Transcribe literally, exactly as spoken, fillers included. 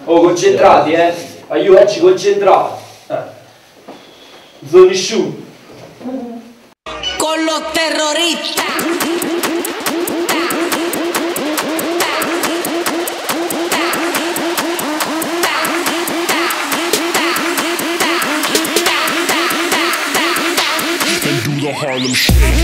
Oh, concentrati, eh. Aiutaci, concentrati. Eh. Non sono nessuno. Con lo terrorista. And do the Harlem Shake.